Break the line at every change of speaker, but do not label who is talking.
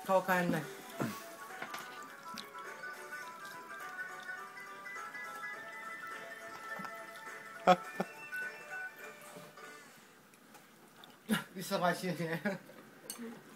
เข้ากันหน่อยวิศวะเชียร์เนี่ย